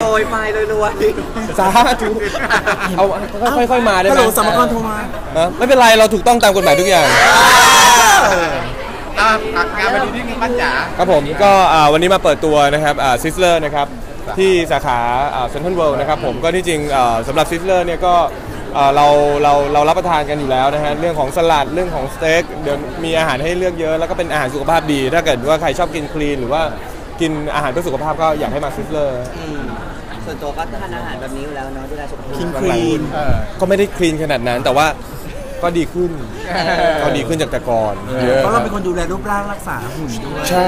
โอยไปเลยรวยสาธุเอาค่อยๆมาได้ไหมฮัลโหลสมกรโทรมาไม่เป็นไรเราถูกต้องตามกฎหมายทุกอย่างงานวันนี้ที่ปั้นจ๋าครับผมก็วันนี้มาเปิดตัวนะครับซิสเลอร์นะครับที่สาขาเซ็นทรัลเวิลด์นะครับผมก็ที่จริงสำหรับซิสเลอร์เนี่ยก็เรารับประทานกันอยู่แล้วนะฮะเรื่องของสลัดเรื่องของสเต็กเดี๋ยวมีอาหารให้เลือกเยอะแล้วก็เป็นอาหารสุขภาพดีถ้าเกิดว่าใครชอบกินคลีนหรือว่ากินอาหารเพื่อสุขภาพก็อยากให้มาซิสเลอร์ส่วนตัวก็ทานอาหารแบบนี้อยู่แล้วเนาะดูแลสุขภาพคลีนก็ไม่ได้คลีนขนาดนั้นแต่ว่าก็ดีขึ้นจากแต่ก่อนเพราะเราเป็นคนดูแลรูปร่างรักษาหุ่นด้วยใช่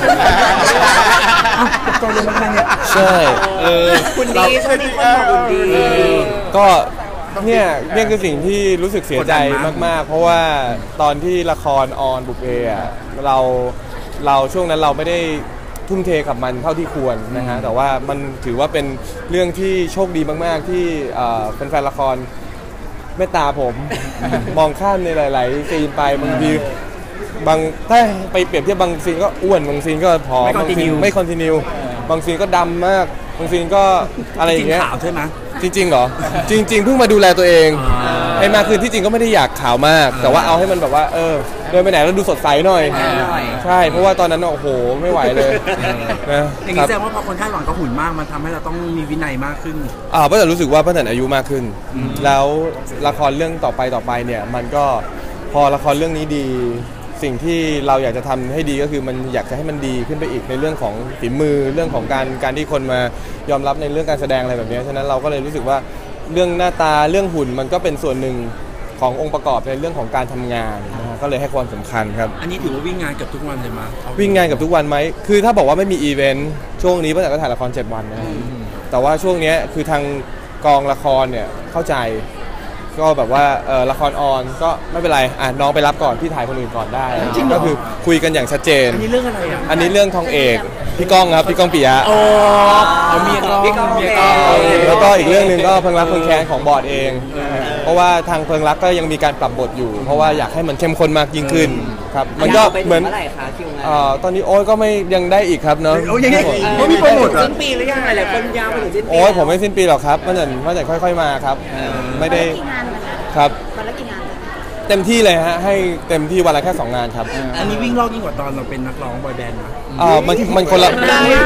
ใจเลยมากเนี่ยใช่คุณดีช่วยดีคนบอกคุณดีก็เนี่ยคือสิ่งที่รู้สึกเสียใจมากๆเพราะว่าตอนที่ละครออนบุพเพเราช่วงนั้นเราไม่ได้ทุ่มเทกับมันเท่าที่ควรนะฮะแต่ว่ามันถือว่าเป็นเรื่องที่โชคดีมากๆที่แฟนๆละครเมตตาผมมองข้ามในหลายๆซีนไปบางทีถ้าไปเปรียบเทียบบางซีนก็อ้วนบางซีนก็ผอมบางซีนไม่คอนติเนียบางซีนก็ดำมากบางซีนก็อะไรอย่างเงี้ยขาวใช่ไหมจริงเหรอจริงเพิ่งมาดูแลตัวเองให้มากขึ้นที่จริงก็ไม่ได้อยากขาวมากแต่ว่าเอาให้มันแบบว่าเดินไปไหนแล้วดูสดใสหน่อยใช่เพราะว่าตอนนั้นโอ้โหไม่ไหวเลยนะอย่างนี้แสดงว่าพอคนคาดหวังกับหุ่นมากมันทำให้เราต้องมีวินัยมากขึ้นเพราะแต่รู้สึกว่าเพื่อนอายุมากขึ้นแล้วละครเรื่องต่อไปเนี่ยมันก็พอละครเรื่องนี้ดีสิ่งที่เราอยากจะทำให้ดีก็คือมันอยากจะให้มันดีขึ้นไปอีกในเรื่องของฝีมือเรื่องของการที่คนมายอมรับในเรื่องการแสดงอะไรแบบนี้ฉะนั้นเราก็เลยรู้สึกว่าเรื่องหน้าตาเรื่องหุ่นมันก็เป็นส่วนหนึ่งขององค์ประกอบในเรื่องของการทำงานก็เลยให้ความสำคัญครับอันนี้ถือว่าวิ่งงานกับทุกวันเลยมั้ยวิ่งงานกับทุกวันไหมคือถ้าบอกว่าไม่มีอีเวนต์ช่วงนี้เพื่อนก็ถ่ายละคร7 วันนะแต่ว่าช่วงนี้คือทางกองละครเนี่ยเข้าใจก็แบบว่าละครออนก็ไม่เป็นไรน้องไปรับก่อนพี่ถ่ายคนอื่นก่อนได้ก็คือคุยกันอย่างชัดเจนอันนี้เรื่องอะไรอันนี้เรื่องทองเอกพี่ก้องครับพี่ก้องปิยะมีก้องแล้วก็อีกเรื่องนึงก็เพิงรักเพิงแค้นของบอร์ดเองเพราะว่าทางเพิงรักก็ยังมีการปรับบทอยู่เพราะว่าอยากให้มันเข้มข้นมากยิ่งขึ้นครับมันก็เหมือนตอนนี้โอ้ยก็ไม่ยังได้อีกครับเนาะยังไงมีโปรโมทสิ้นปีหรือยังอะไรคนยาวไปถึงสิ้นปีโอ้ยผมไม่สิ้นปีหรอกครับมันจะค่อยๆมาครับไม่ได้ครับวันละกี่งานเต็มที่เลยฮะให้เต็มที่วันละแค่2 งานครับอันนี้วิ่งรอบยิ่งกว่าตอนเราเป็นนักร้องบอยแบนด์นะมันคนละ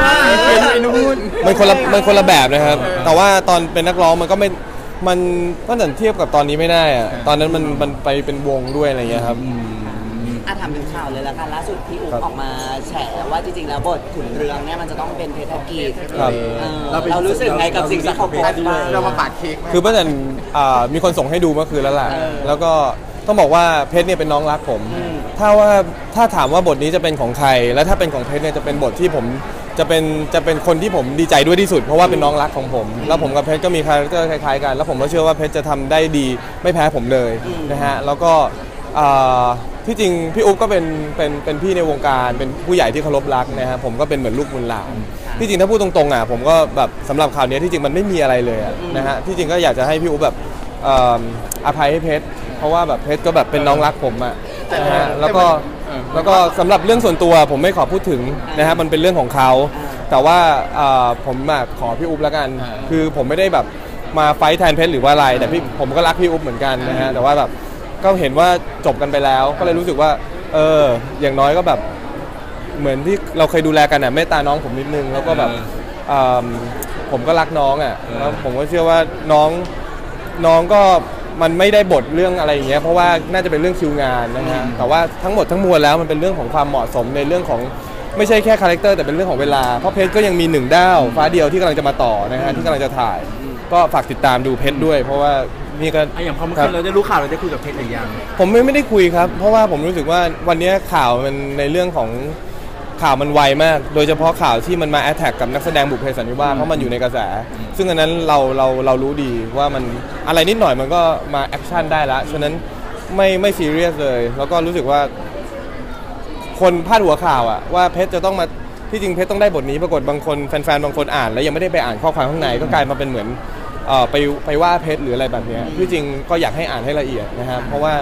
มันคนละแบบนะครับแต่ว่าตอนเป็นนักร้องมันก็ไม่มันตั้งแต่เทียบกับตอนนี้ไม่ได้อะตอนนั้นมันไปเป็นวงด้วยอะไรเงี้ยครับทำเป็นข่าวเลยละกันล่าสุดพี่อุ๊บออกมาแฉว่าจริงๆแล้วบทขุนเรืองเนี่ยมันจะต้องเป็นเพชรกีดเรารู้สึกไงกับสิ่งที่เขาโพสต์เรามาปาดเค้กคือเมื่อนั้นมีคนส่งให้ดูเมื่อคืนแล้วล่ะแล้วก็ต้องบอกว่าเพชรเนี่ยเป็นน้องรักผมถ้าถามว่าบทนี้จะเป็นของใครแล้วถ้าเป็นของเพชรเนี่ยจะเป็นบทที่ผมจะเป็นคนที่ผมดีใจด้วยที่สุดเพราะว่าเป็นน้องรักของผมแล้วผมกับเพชรก็มีคาแรคเตอร์คล้ายๆกันแล้วผมก็เชื่อว่าเพชรจะทำได้ดีไม่แพ้ผมเลยนะฮะแล้วก็ที่จริงพี่อุ๊บก็เป็นพี่ในวงการเป็นผู้ใหญ่ที่เคารพรักนะฮะผมก็เป็นเหมือนลูกบุญหลานที่จริงถ้าพูดตรงๆผมก็แบบสำหรับข่าวนี้ที่จริงมันไม่มีอะไรเลยนะฮะที่จริงก็อยากจะให้พี่อุ๊บแบบอภัยให้เพชรเพราะว่าแบบเพชรก็แบบเป็นน้องรักผมนะฮะแล้วก็สำหรับเรื่องส่วนตัวผมไม่ขอพูดถึงนะฮะมันเป็นเรื่องของเขาแต่ว่าผมขอพี่อุ๊บแล้วกันคือผมไม่ได้แบบมาไฟท์แทนเพชรหรือว่าอะไรแต่ผมก็รักพี่อุ๊บเหมือนกันนะฮะแต่ว่าแบบก็เห็นว่าจบกันไปแล้วก็เลยรู้สึกว่าอย่างน้อยก็แบบเหมือนที่เราเคยดูแลกันเมตตาน้องผมนิดนึงแล้วก็แบบผมก็รักน้องแล้วผมก็เชื่อว่าน้องก็มันไม่ได้บทเรื่องอะไรอย่างเงี้ยเพราะว่าน่าจะเป็นเรื่องคิวงานนะฮะแต่ว่าทั้งหมดทั้งมวลแล้วมันเป็นเรื่องของความเหมาะสมในเรื่องของไม่ใช่แค่คาแรคเตอร์แต่เป็นเรื่องของเวลาเพราะเพชรก็ยังมี1 ด้าวฟ้าเดียวที่กำลังจะมาต่อนะฮะที่กำลังจะถ่ายก็ฝากติดตามดูเพชรด้วยเพราะว่านี่ก็อย่างพอเมื่อคืนเราได้รู้ข่าวเราได้คุยกับเพชรหรือยังผมไม่ได้คุยครับเพราะว่าผมรู้สึกว่าวันนี้ข่าวมันในเรื่องของข่าวมันไวมากโดยเฉพาะข่าวที่มันมาแอทแทกกับนักแสดงบุพเพสันนิวาสเพราะมันอยู่ในกระแสซึ่งอันนั้นเรารู้ดีว่ามันอะไรนิดหน่อยมันก็มาแอคชั่นได้แล้วฉะนั้นไม่ซีเรียสเลยแล้วก็รู้สึกว่าคนพาดหัวข่าวว่าเพชรจะต้องมาที่จริงเพชรต้องได้บทนี้ปรากฏบางคนแฟนๆบางคนอ่านแล้วยังไม่ได้ไปอ่านข้อความข้างในก็กลายมาเป็นเหมือนไปว่าเพชรหรืออะไรแบบนี้ที่จริงก็อยากให้อ่านให้ละเอียดนะครับเพราะว่า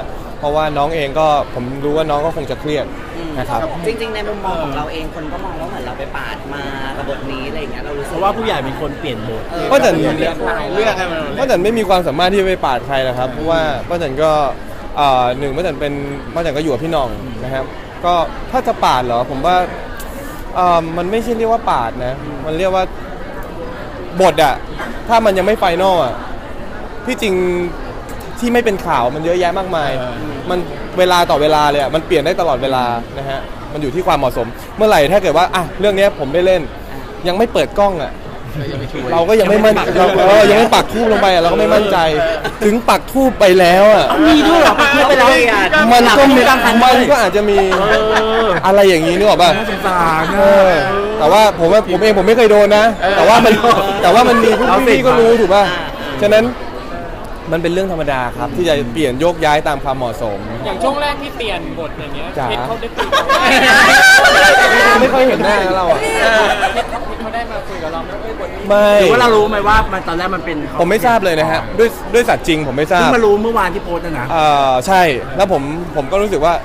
เพราะว่าน้องเองก็ผมรู้ว่าน้องก็คงจะเครียดนะครับจริงๆในมุมมองของเราเองคนก็มองว่าเหมือนเราไปปาดมากับบทนี้อะไรอย่างเงี้ยเรารู้สึกเพราะว่าผู้ใหญ่เป็นคนเปลี่ยนบทป้าจันเลือกเราเลือกให้มันป้าจันไม่มีความสามารถที่จะไปปาดใครนะครับเพราะว่าป้าจันก็หนึ่งป้าจันก็อยู่กับพี่น้องนะครับก็ถ้าจะปาดเหรอผมว่ามันไม่ใช่เรียกว่าปาดนะมันเรียกว่าบทอะถ้ามันยังไม่ไฟนอลอะที่จริงที่ไม่เป็นข่าวมันเยอะแยะมากมายมันเวลาต่อเวลาเลยอะมันเปลี่ยนได้ตลอดเวลานะฮะมันอยู่ที่ความเหมาะสมเมื่อไหร่ถ้าเกิดว่าอ่ะเรื่องนี้ผมได้เล่นยังไม่เปิดกล้องอะเราก็ยังไม่มั่นเรายังไม่ปักทูบลงไปอะเราก็ไม่มั่นใจถึงปักทูบไปแล้วอะมีด้วยเหรอปักทูบไปแล้วมันก็อาจจะมีอะไรอย่างนี้นึกออกป่ะน่าสงสารนะแต่ว่าผมเองผมไม่เคยโดนนะแต่ว่ามันมีพวกพี่ก็รู้ถูกป่ะฉะนั้นมันเป็นเรื่องธรรมดาครับที่จะเปลี่ยนโยกย้ายตามความเหมาะสมอย่างช่วงแรกที่เปลี่ยนบทอย่างเงี้ยจ๋าเพชรเขาได้คุยกับไม่ค่อยเห็นหน้าเราอ่ะเขาได้มาคุยกับเราไหมบทนี้ไม่หรือว่าเรารู้ไหมว่ามันตอนแรกมันเป็นผมไม่ทราบเลยนะฮะด้วยสัตว์จริงผมไม่ทราเพิ่บงมารู้เมื่อวานที่โพสต์นะใช่แล้วผมก็รู้สึกว่า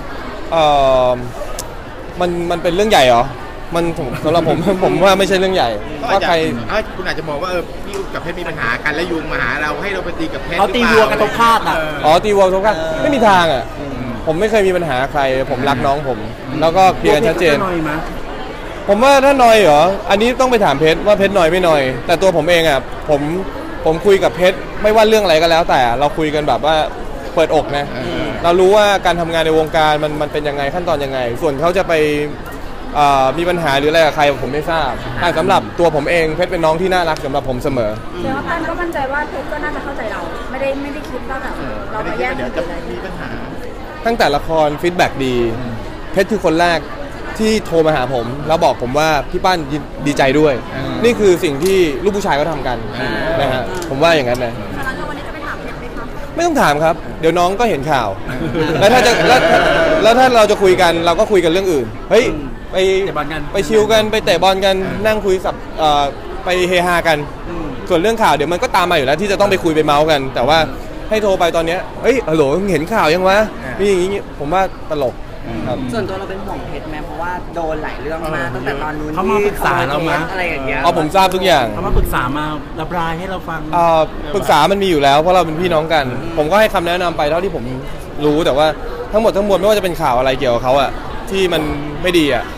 มันเป็นเรื่องใหญ่เหรอมันสำหรับผมว่าไม่ใช่เรื่องใหญ่ว่าใครคุณอาจจะมองว่าพี่อุ๊บกับเพชรมีปัญหากันแล้วยุงมาหาเราให้เราไปตีกับเพชรเขาตีวัวกระทบคาดอ่ะอ๋อตีวอลทุกครั้งไม่มีทางอ่ะผมไม่เคยมีปัญหาใครผมรักน้องผม แล้วก็เคลียร์กันชัดเจนหน่อยมั้ยผมว่าถ้านอยเหรออันนี้ต้องไปถามเพชรว่าเพชรนอยไม่นอยแต่ตัวผมเองอ่ะผมคุยกับเพชรไม่ว่าเรื่องอะไรก็แล้วแต่เราคุยกันแบบว่าเปิดอกนะเรารู้ว่าการทำงานในวงการมันเป็นยังไงขั้นตอนยังไง ส่วนเขาจะไปมีปัญหาหรืออะไรกับใครผมไม่ทราบแต่สำหรับตัวผมเองเพชรเป็นน้องที่น่ารักสำหรับผมเสมอแต่ว่าปั้นก็มั่นใจว่าเพชรก็น่าจะเข้าใจเราไม่ได้คิดว่าแบบเรามาแย่งเดี๋ยวจะมีปัญหาตั้งแต่ละครฟีดแบ็กดีเพชรคือคนแรกที่โทรมาหาผมแล้วบอกผมว่าพี่ปั้นดีใจด้วย นี่คือสิ่งที่ลูกผู้ชายเขาทำกันนะฮะผมว่าอย่างนั้นนะแล้ววันนี้จะไปถามเพชรไหมคะไม่ต้องถามครับเดี๋ยวน้องก็เห็นข่าว แล้วถ้าเราจะคุยกันเราก็คุยกันเรื่องอื่นเฮ้ยไปเตะบอลกันไปชิลกันไปเตะบอลกันนั่งคุยไปเฮฮากันส่วนเรื่องข่าวเดี๋ยวมันก็ตามมาอยู่แล้วที่จะต้องไปคุยไปเมาส์กัน แต่ว่าให้โทรไปตอนเนี้ยเฮ้ยฮัลโหลเห็นข่าวยังวะมีอย่างงี้ผมว่าตลกครับส่วนตัวเราเป็นห่วงเพชรไหมเพราะว่าโดนหลายเรื่องมาตั้งแต่ตอนนู้นเขามาปรึกษาเรามั้ยอะไรอย่างเงี้ยเอาผมทราบทุกอย่างเขามาปรึกษามาระบายให้เราฟังปรึกษามันมีอยู่แล้วเพราะเราเป็นพี่น้องกัน ผมก็ให้คำแนะนำไปเท่าที่ผมรู้แต่ว่าทั้งหมดไม่ว่าจะเป็นข่าวอะไรเกี่ยวกับเขาอะที่มันไม่ดีอะ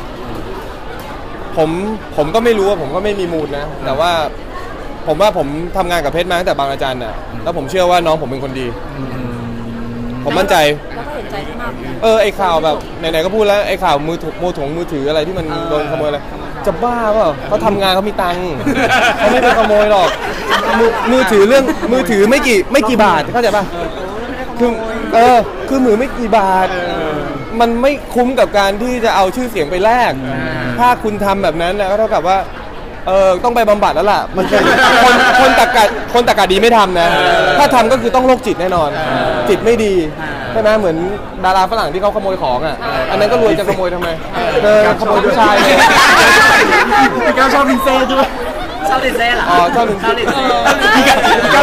ผมก็ไม่รู้ว่าผมก็ไม่มีมูลนะแต่ว่าผมทำงานกับเพชรมาตั้งแต่บางอาจารย์อะแล้วผมเชื่อว่าน้องผมเป็นคนดีผมมั่นใจแล้วก็เห็นใจที่มากไอ้ข่าวแบบไหนๆก็พูดแล้วไอ้ข่าวมือถืออะไรที่มันโดนขโมยอะไรจะบ้าเปล่าเขาทำงานเขามีตังค์เขาไม่ไปขโมยหรอกมือถือไม่กี่บาทเข้าใจป่ะคือมือไม่กี่บาทมันไม่คุ้มกับการที่จะเอาชื่อเสียงไปแลกถ้าคุณทำแบบนั้นนะก็เท่ากับว่าต้องไปบำบัดแล้วล่ะมันเป็นคนตะกะดีไม่ทำนะถ้าทำก็คือต้องโรคจิตแน่นอนจิตไม่ดีใช่ไหมเหมือนดาราฝรั่งที่เขาขโมยของอ่ะอันนั้นก็รวยจะขโมยทำไมขโมยผู้ชายเลยพี่ก้าวชอบลินเซ่ด้วยชอบลินเซ่เหรออ๋อชอบลินเซ่พี่ก้าว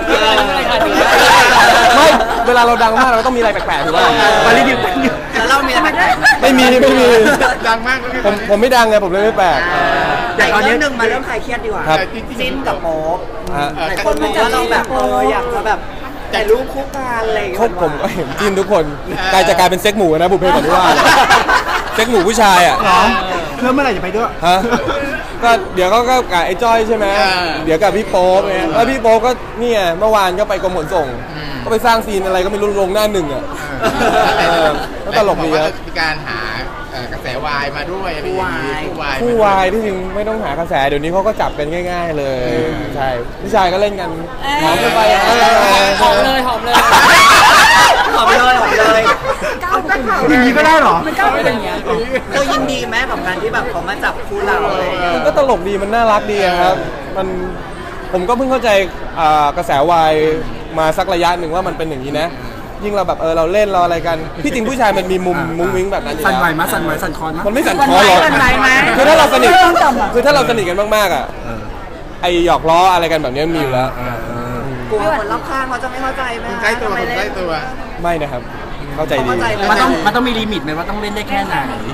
ไม่เวลาเราดังมากเราต้องมีอะไรแปลกๆถูกป่ะมารีวิวแล้วเรามีอะไรแปลกๆไม่มีดังมากเลยผมไม่ดังไงผมเลยไม่แปลกแต่อีกเรื่องหนึ่งมาเรื่องใครเครียดดีกว่าครับจิ้นกับโป๊ปฮะหลายคนบอกว่าเราแบบอยากจะแบบแต่รูปคู่กันอะไรอย่างเงี้คบผมก็เห็นจิ้นทุกคนกลายจะกลายเป็นเซ็กหมูนะบุพเพสันนิวาสเซ็กหมูผู้ชายอ่ะเพื่อเมื่อไหร่จะไปด้วยฮะก็เดี๋ยวก็กับไอ้จ้อยใช่ไหมเดี๋ยวกับพี่โป๊ปเนี่ยแล้วพี่โป๊ปก็เนี่ยเมื่อวานก็ไปกรมขนส่งก็ไปสร้างซีนอะไรก็ไม่รู้ลงหน้าหนึ่งอ่ะก็ตลกดีครับมีการหากระแสวายมาด้วยอะไรอย่างนี้คู่วายที่จริงไม่ต้องหากระแสเดี๋ยวนี้เขาก็จับกันง่าย ๆเลยใช่ผู้ชายก็เล่นกันหอมกันไปหอมเลยหอมเลยหอมเลยก้าวเป็นข่าวอย่างนี้ก็ได้เหรอมันก้าวเป็นอย่างเงี้ยเรายินดีไหมกับการที่แบบเขามาจับคู่เราอะไรอย่างเงี้ยมันก็ตลกดีมันน่ารักดีอะครับผมก็เพิ่งเข้าใจกระแสวายมาสักระยะหนึ่งว่ามันเป็นอย่างนี้นะยิ่งเราแบบเราเล่นเราอะไรกันที่จริงผู้ชายมันมีมุมมุ้งมิ้งแบบนั้นอยู่สั่นไหวแล้วมั้ยสั่นไหวสั่นคอนมั้ยมันไม่สั่นคอหรอกสั่นไหมคือถ้าเราสนิทกันมากๆอ่ะไอหยอกล้ออะไรกันแบบนี้มีอยู่แล้วกลัวคนรอบข้างเขาจะไม่เข้าใจไหมใกล้ตัว ไม่นะครับไเข้าใจดีมันต้องมีลิมิตไหมว่าต้องเล่นได้แค่ไหน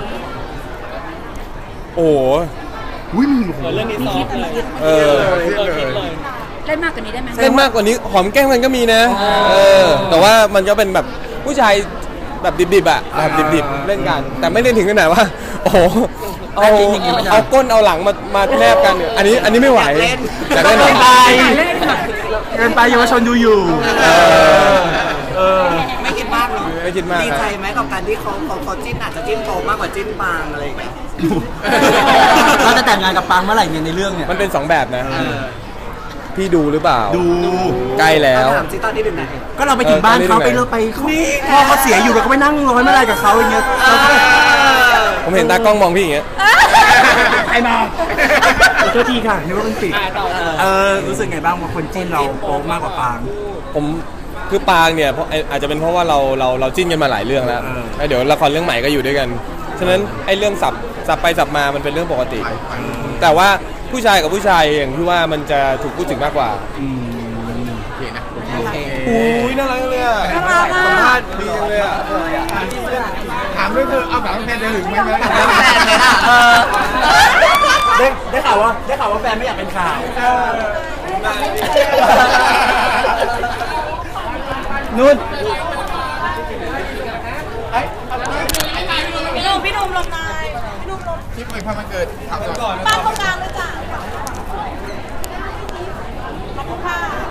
โอ้โหอุ้ยมีเรื่องนี้ซอฟต์เลยเออคิดเลยเล่นมากกว่านี้ได้ไหมเล่นมากกว่านี้หอมแก้มกันก็มีนะแต่ว่ามันก็เป็นแบบผู้ชายแบบดิบๆอ่ะแบบดิบๆเล่นกัน แต่ไม่ได้ถึงขนาดว่าโอ้โหเอาก้นเอาหลังมาแนบกันเนี่ยอันนี้ไม่ไหวอยากเล่นหน่อยเกินไปเยาวชนดูอยู่ไม่คิดมากหรอกไม่คิดมากดีใจไหมกับการที่เขาจิ้นอาจจะจิ้นโตมากกว่าจิ้นบางอะไรอย่างเงี้ยเราจะแต่งงานกับปางเมื่อไหร่เนี่ยในเรื่องเนี่ยมันเป็น2แบบนะพี่ดูหรือเปล่าดูใกล้แล้วถามจิตอนนี้ถึงไหนก็เราไปถึงบ้านเขาไปเลิกไปพ่อเขาเสียอยู่เราก็ไปนั่งร้อยไม่ได้กับเขาอย่างเงี้ยเราก็ผมเห็นตากล้องมองพี่อย่างเงี้ยใครมาขอโทษทีค่ะนึกว่าเป็นปิดรู้สึกไงบ้างว่าคนจิ้นเราโป๊มากกว่าปางผมคือปางเนี่ยเพราะอาจจะเป็นเพราะว่าเราจิ้นกันมาหลายเรื่องแล้วแล้วเดี๋ยวละครเรื่องใหม่ก็อยู่ด้วยกันฉะนั้นไอ้เรื่องสับไปสับมามันเป็นเรื่องปกติ แต่ว่าผู้ชายกับผู้ชายอย่างที่ว่ามันจะถูกพูดถึงมากกว่าโอเคนะอุ้ยน่ารักเลยอ่ะสัมภาษณ์ดีจังเลยอ่ะถามด้วยเธอเอาถามแฟนจะหึงไหมแฟนไหมล่ะได้ข่าวว่าแฟนไม่อยากเป็นข่าวนุ่นพี่หนุ่มลงนายพี่หนุ่มลงคลิปอวยพรวันเกิดทำก่อนป้าตรงกลางเลยจ้ะขอบคุณค่ะ